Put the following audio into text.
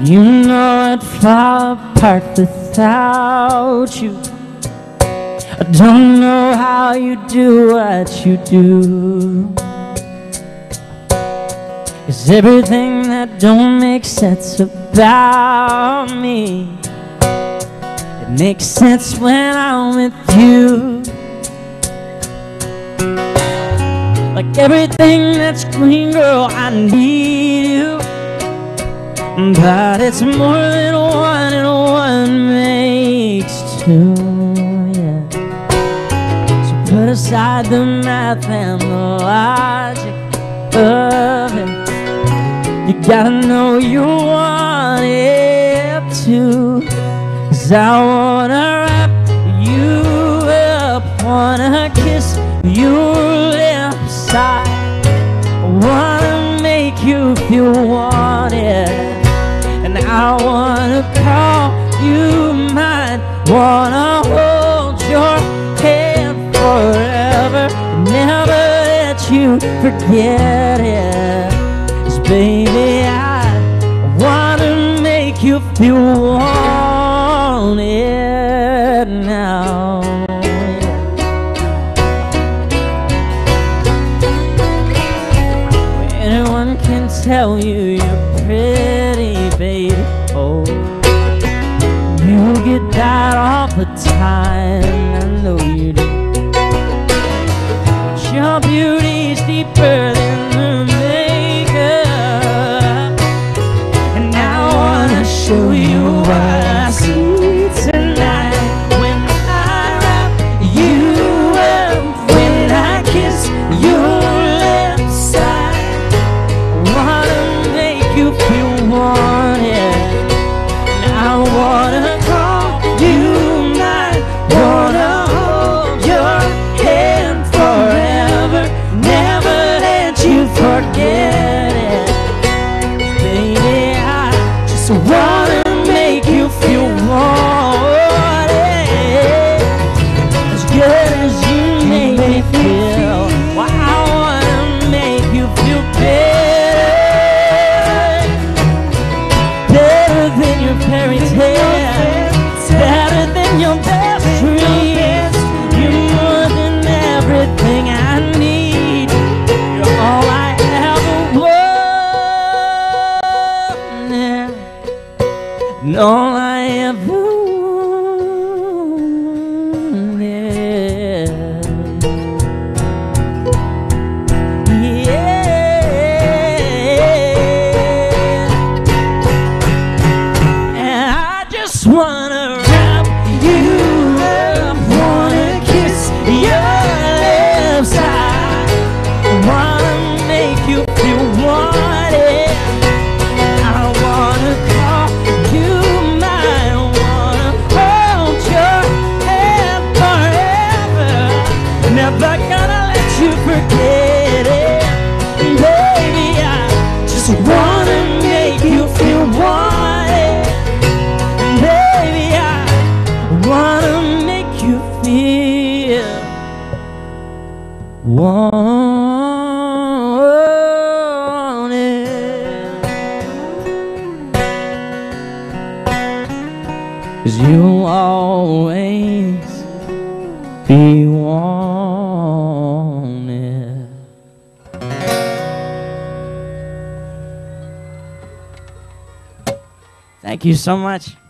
You know I'd fall apart without you. I don't know how you do what you do, 'cause everything that don't make sense about me, it makes sense when I'm with you. Like everything that's green, girl, I need you. But it's more than one, and one makes two, yeah. So put aside the math and the logic of it. You gotta know you want it too. 'Cause I wanna wrap you up, wanna kiss your lips, I wanna make you feel wanted, and I wanna call you mine, wanna hold your hand forever, never let you forget it. 'Cause baby, I wanna make you feel wanted now. Anyone can tell you you're pretty, baby. Oh, you get that all the time, I know you do. But your beauty's deeper than the makeup, and I wanna show you what I see tonight. When I wrap you up, when I kiss your lips, I wanna make you feel wanted, and I wanna call you mine, wanna hold your hand forever, never let you forget it. Baby, I just wanna make you feel wanted, as good as you make me feel. Well, I wanna make you feel better than your fairy tale, better than your best dreams. You're more than everything I need. You're all I ever wanted, and all I ever wanted. Yeah, and I just wanna wrap you up, wanna kiss your lips, I wanna make you feel wanted, I wanna call you mine, wanna hold your hand forever, never gonna let you forget it. Baby, I just wanna make you feel wanted, baby, I wanna make you feel wanted. 'Cause you'll always be wanted. Thank you so much.